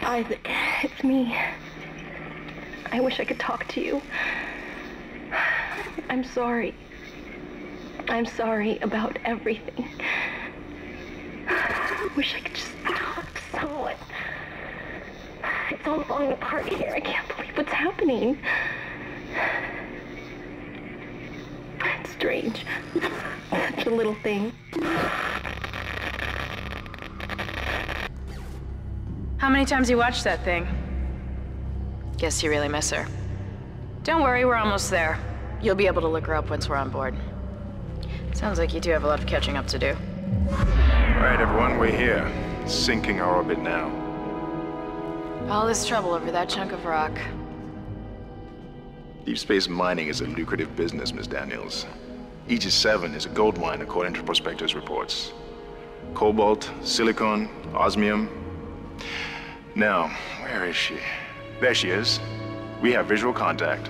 Isaac, it's me. I wish I could talk to you. I'm sorry. I'm sorry about everything. I wish I could just talk to someone. It's all falling apart here. I can't believe what's happening. It's strange. Such a little thing. How many times you watched that thing? Guess you really miss her. Don't worry, we're almost there. You'll be able to look her up once we're on board. Sounds like you do have a lot of catching up to do. All right, everyone, we're here. Sinking our orbit now. All this trouble over that chunk of rock. Deep space mining is a lucrative business, Ms. Daniels. Aegis 7 is a gold mine according to prospectors' reports. Cobalt, silicon, osmium. Now, where is she? There she is. We have visual contact.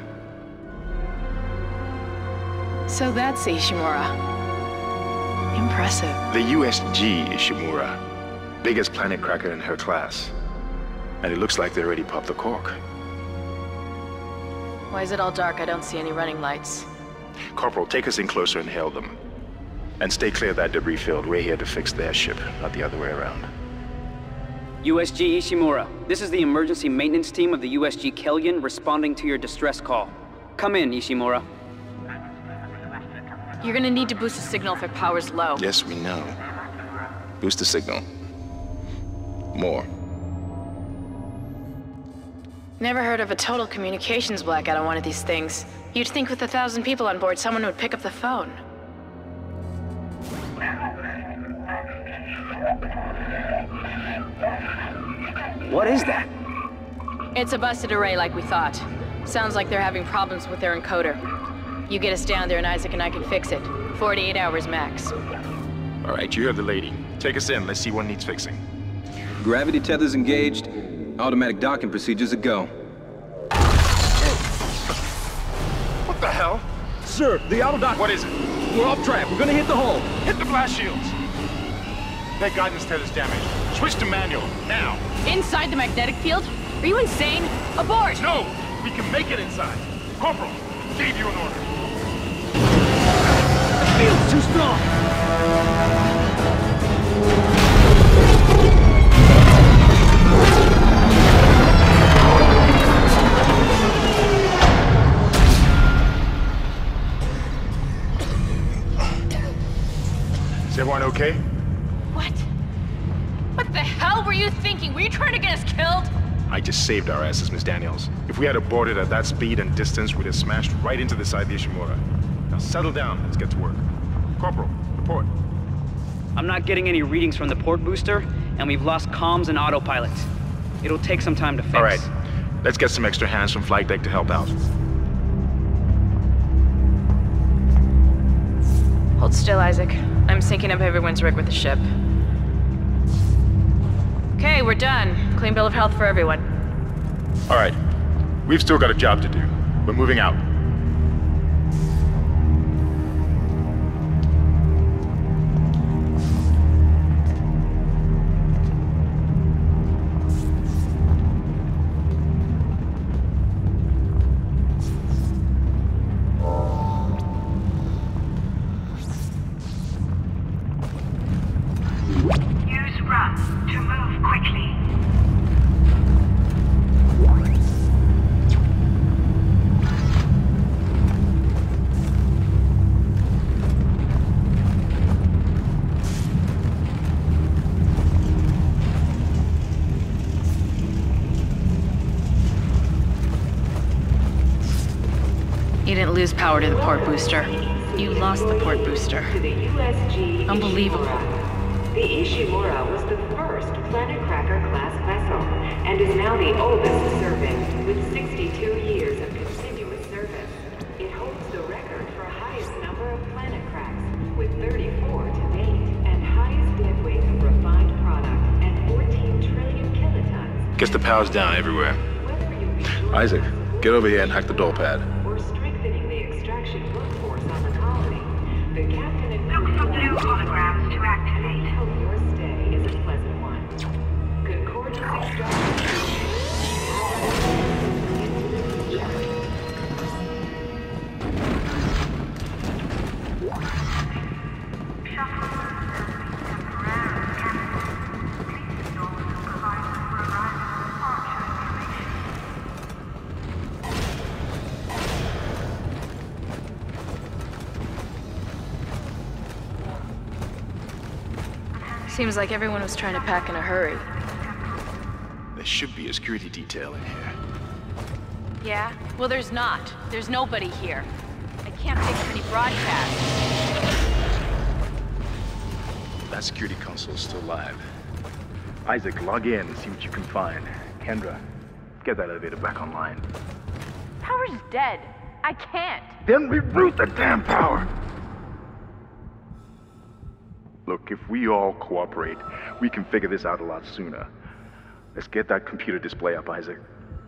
So that's Ishimura. Impressive. The USG Ishimura. Biggest planet cracker in her class. And it looks like they already popped the cork. Why is it all dark? I don't see any running lights. Corporal, take us in closer and hail them. And stay clear of that debris field. We're here to fix their ship, not the other way around. USG Ishimura, this is the emergency maintenance team of the USG Kellion responding to your distress call. Come in, Ishimura. You're gonna need to boost the signal if it power's low. Yes, we know. Boost the signal. More. Never heard of a total communications blackout on one of these things. You'd think with 1,000 people on board, someone would pick up the phone. What is that? It's a busted array like we thought. Sounds like they're having problems with their encoder. You get us down there and Isaac and I can fix it. 48 hours max. All right, you heard the lady. Take us in. Let's see what needs fixing. Gravity tethers engaged. Automatic docking procedures a go. What the hell? Sir, the auto dock. What is it? We're off track. We're gonna hit the hull. Hit the blast shields! That guidance tether's damaged. Switch to manual, now! Inside the magnetic field? Are you insane? Abort! No! We can make it inside! Corporal, gave you an order. The field's too strong. Is everyone okay? What? What the hell were you thinking? Were you trying to get us killed? I just saved our asses, Miss Daniels. If we had aborted at that speed and distance, we'd have smashed right into the side of the Ishimura. Now settle down, let's get to work. Corporal, report. I'm not getting any readings from the port booster, and we've lost comms and autopilot. It'll take some time to fix. All right, let's get some extra hands from flight deck to help out. Hold still, Isaac. I'm syncing up everyone's rig with the ship. Okay, we're done. Clean bill of health for everyone. All right, we've still got a job to do. We're moving out. Use run to move quickly. You didn't lose power to the port booster. You lost the port booster. To the USG Unbelievable. Ishimura. The Ishimura was the first Planet Cracker class vessel and is now the oldest serving with 62 years of continuous service. It holds the record for highest number of planet cracks with 34 to date and highest dead weight of refined product at 14 trillion kilotons. Guess the power's down everywhere. Whether you be Isaac, get over here and hack the door pad. or strengthening the extraction workforce on the colony, the captain and Look for blue holograms to activate. hope your stay is a pleasant one. Concordance extraction Seems like everyone was trying to pack in a hurry. There should be a security detail in here. Yeah? Well, there's not. There's nobody here. I can't pick up any broadcasts. That security console's still live. Isaac, log in and see what you can find. Kendra, get that elevator back online. Power's dead. I can't. Then reroute the damn power! Look, if we all cooperate, we can figure this out a lot sooner. Let's get that computer display up, Isaac.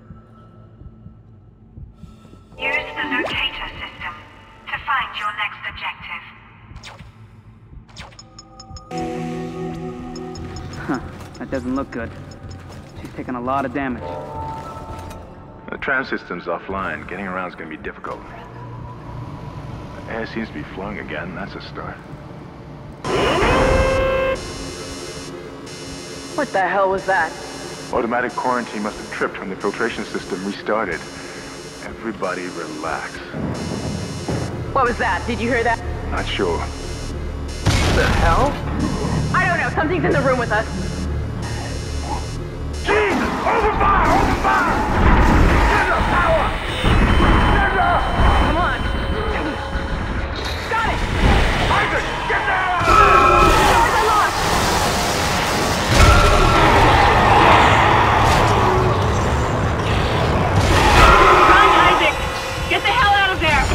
Use the locator system to find your next objective. Huh, that doesn't look good. She's taking a lot of damage. The tram system's offline. Getting around's gonna be difficult. The air seems to be flowing again. That's a start. What the hell was that? Automatic quarantine must have tripped when the filtration system restarted. Everybody relax. What was that? Did you hear that? Not sure. The hell? I don't know. Something's in the room with us. Jesus! Open fire! Open fire! Kendra, power! Kendra! Come on. Got it! Isaac, get down! Doors are locked! Run, Isaac! Get the hell out of there!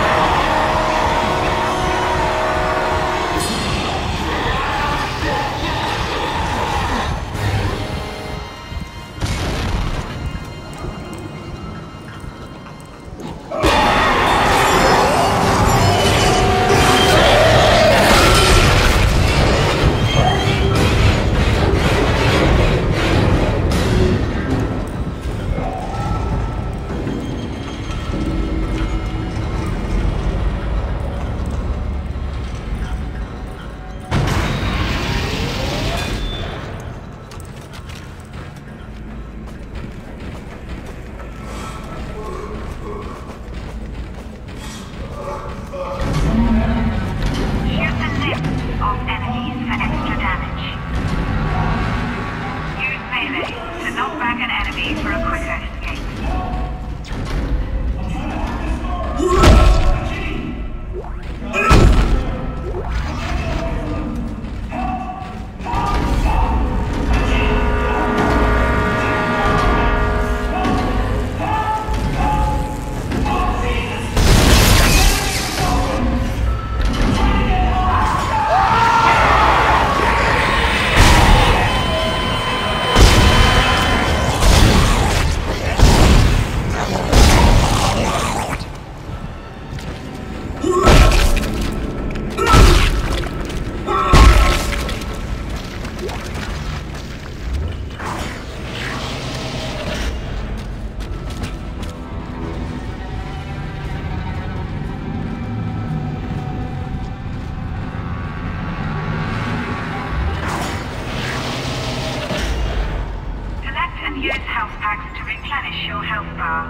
Use health packs to replenish your health bar.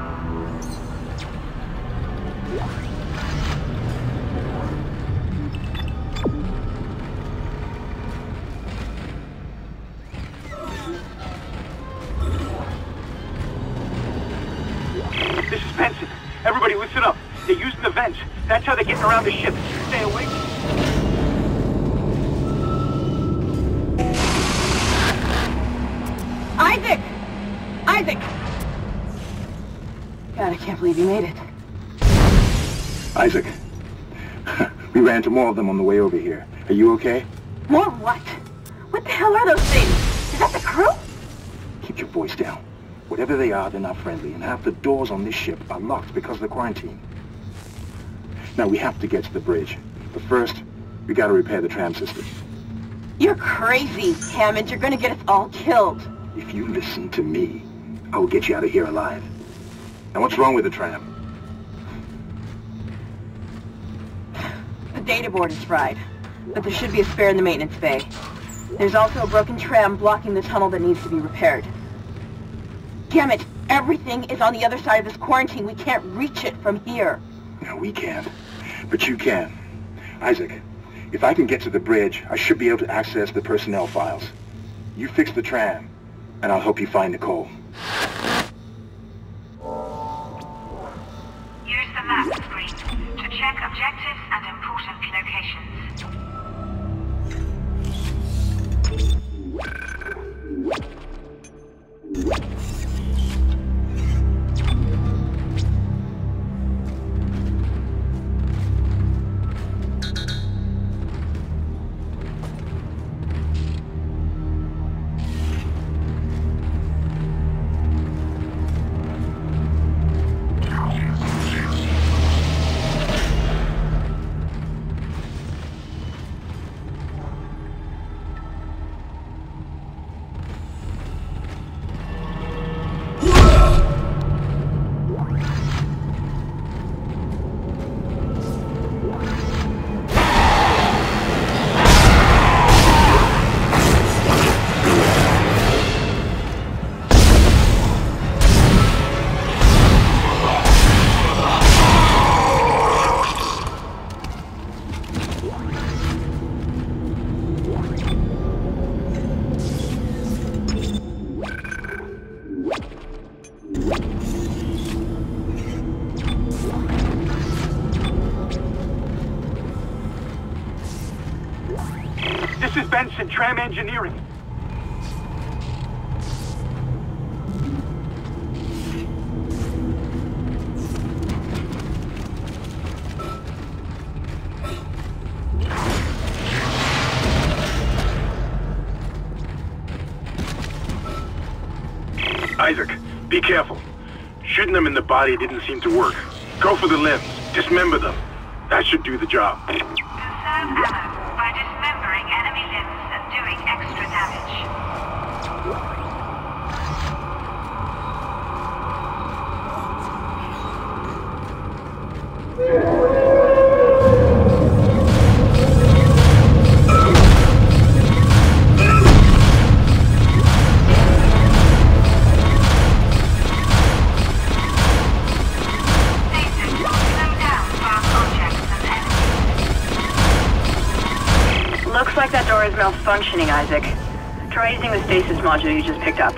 This is Benson. Everybody listen up. They're using the vents. That's how they're getting around the ship. Stay awake. Isaac! Isaac! God, I can't believe you made it. Isaac, we ran into more of them on the way over here. Are you okay? More what? What the hell are those things? Is that the crew? Keep your voice down. Whatever they are, they're not friendly, and half the doors on this ship are locked because of the quarantine. Now, we have to get to the bridge. But first, we gotta repair the tram system. You're crazy, Hammond. You're gonna get us all killed. If you listen to me, I will get you out of here alive. Now, what's wrong with the tram? The data board is fried, but there should be a spare in the maintenance bay. There's also a broken tram blocking the tunnel that needs to be repaired. Damn it! Everything is on the other side of this quarantine. We can't reach it from here. No, we can't. But you can. Isaac, If I can get to the bridge, I should be able to access the personnel files. You fix the tram, and I'll help you find Nicole. Use the map screen to check objectives and important locations. This is Benson, Tram Engineering. Isaac, be careful. Shooting them in the body didn't seem to work. Go for the limbs. Dismember them. That should do the job. Conserve ammo by dismembering enemy limbs and doing extra damage. Looks like that door is malfunctioning, Isaac. Try using the stasis module you just picked up.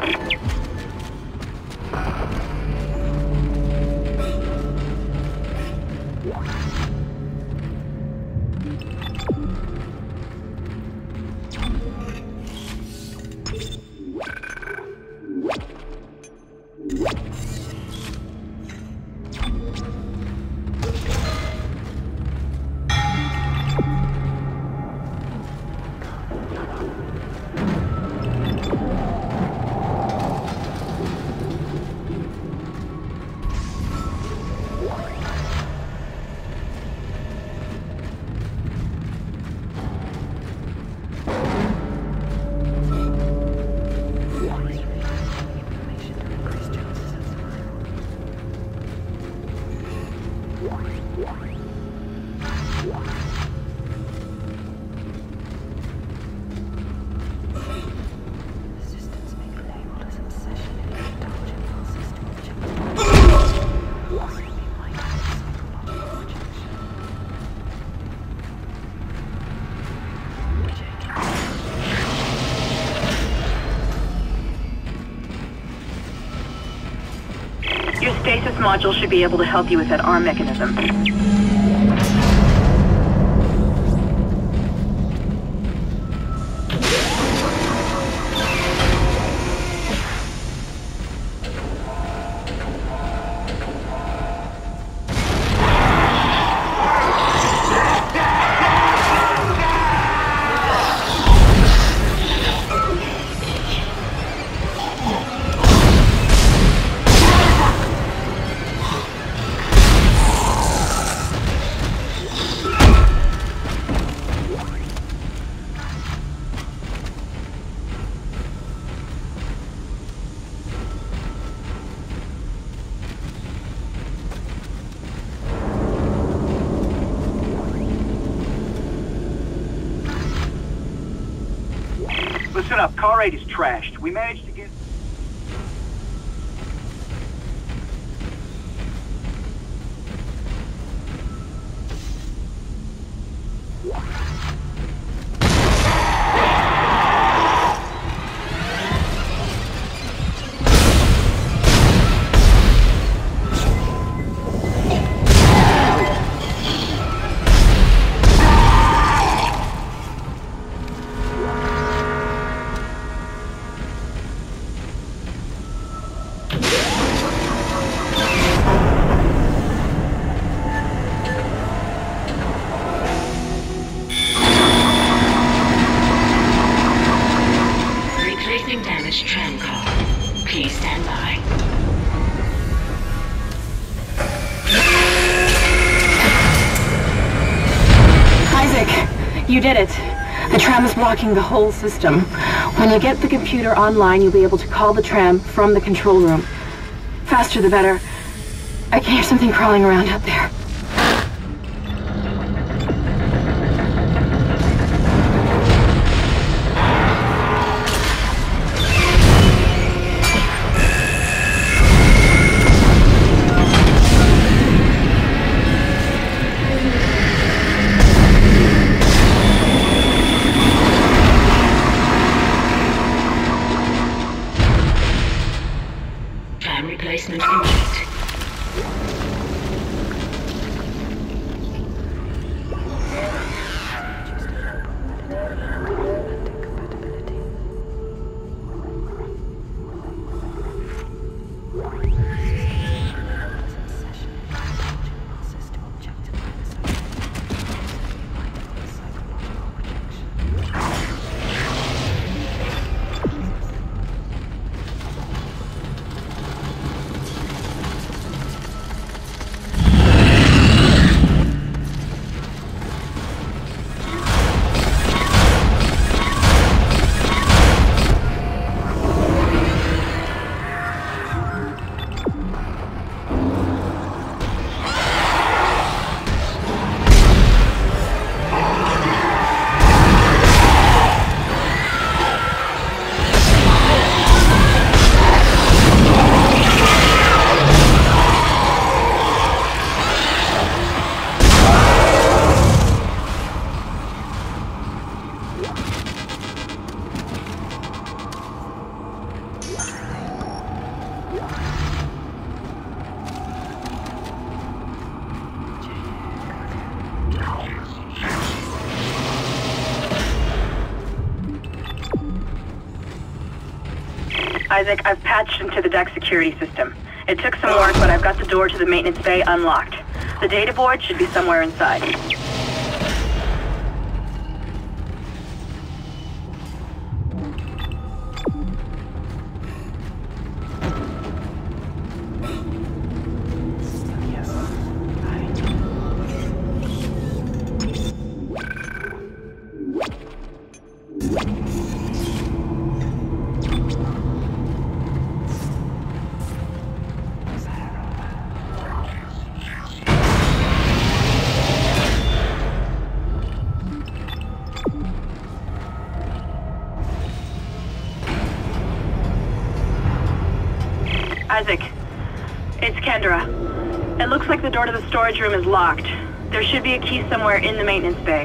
Your stasis module should be able to help you with that arm mechanism. Listen up, car 8 is trashed. We managed to get... Replacing damaged tram car. Please stand by. Isaac, you did it. The tram is blocking the whole system. When you get the computer online, you'll be able to call the tram from the control room. Faster the better. I can hear something crawling around out there. Replacement complete. Isaac, I've patched into the deck security system. It took some work, but I've got the door to the maintenance bay unlocked. The data board should be somewhere inside. Isaac, it's Kendra. It looks like the door to the storage room is locked. There should be a key somewhere in the maintenance bay.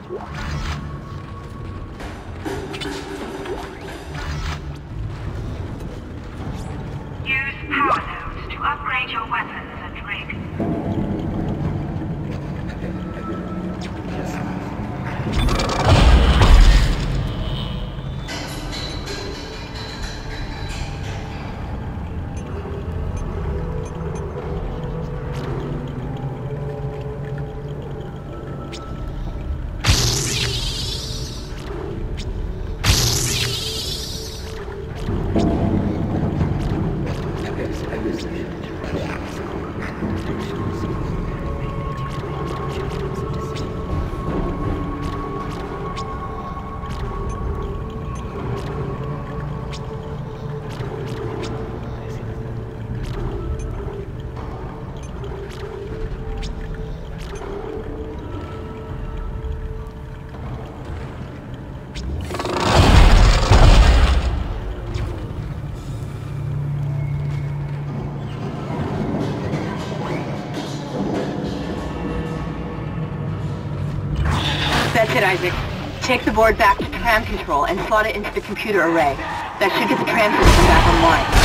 Use power nodes to upgrade your weapons and rig. That's it, Isaac. Take the board back to tram control and slot it into the computer array. That should get the tram system back online.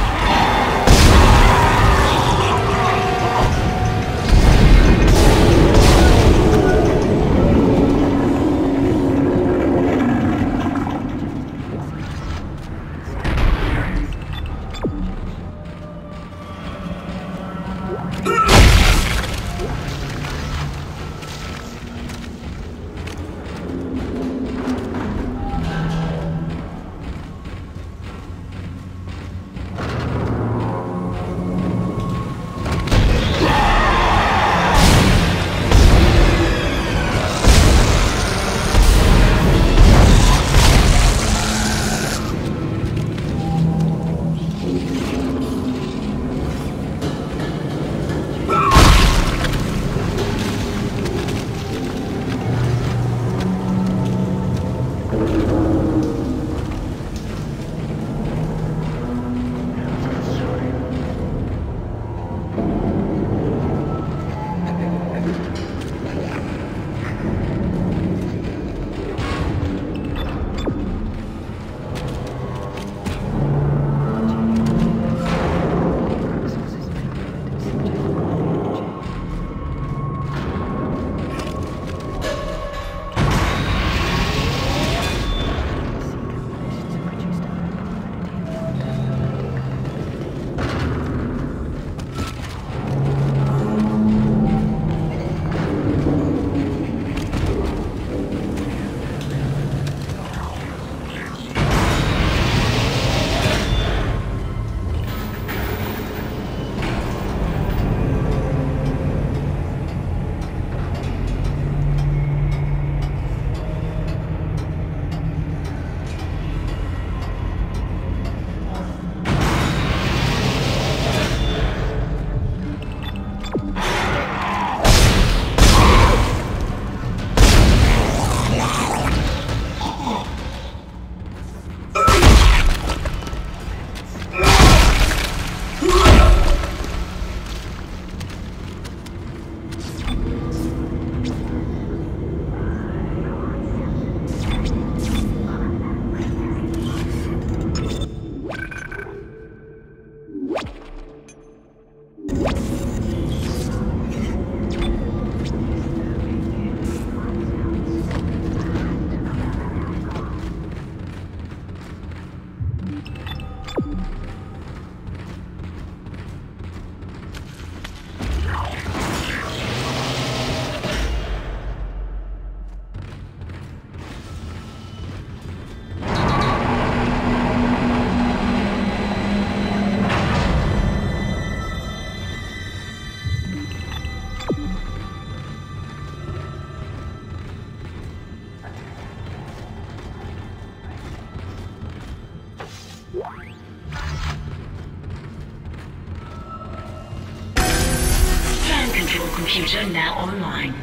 Computer now online.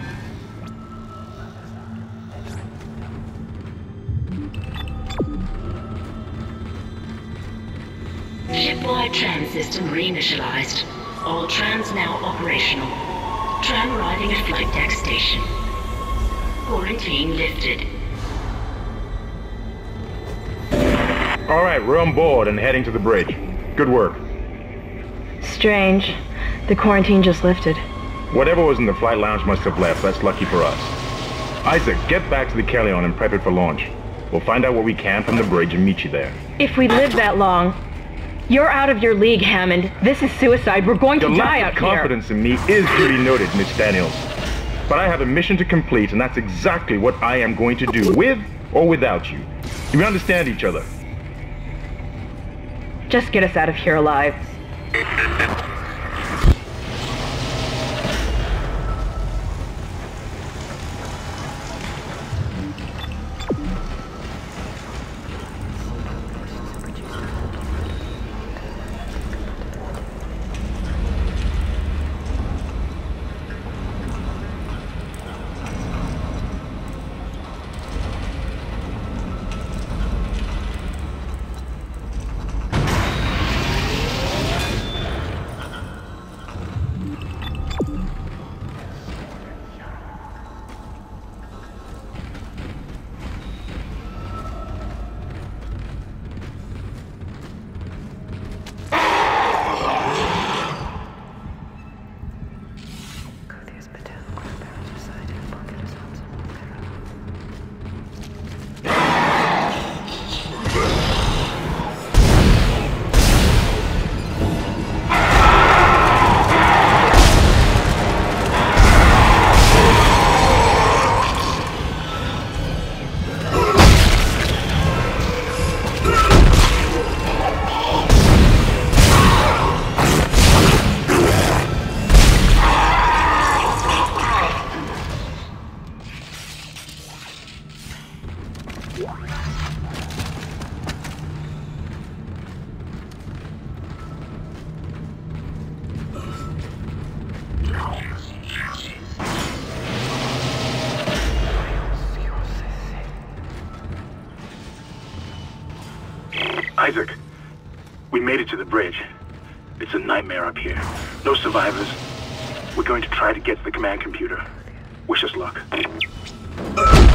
Shipwide tram system reinitialized. All trams now operational. Tram arriving at flight deck station. Quarantine lifted. All right, we're on board and heading to the bridge. Good work. Strange. The quarantine just lifted. Whatever was in the flight lounge must have left. That's lucky for us. Isaac, get back to the Kellion and prep it for launch. We'll find out what we can from the bridge and meet you there. If we live that long, you're out of your league, Hammond. This is suicide. We're going to die out here. Your lack of confidence in me is duly noted, Miss Daniels. But I have a mission to complete, and that's exactly what I am going to do, with or without you. Do we understand each other? Just get us out of here alive. Isaac, we made it to the bridge. It's a nightmare up here. No survivors. We're going to try to get to the command computer. Wish us luck.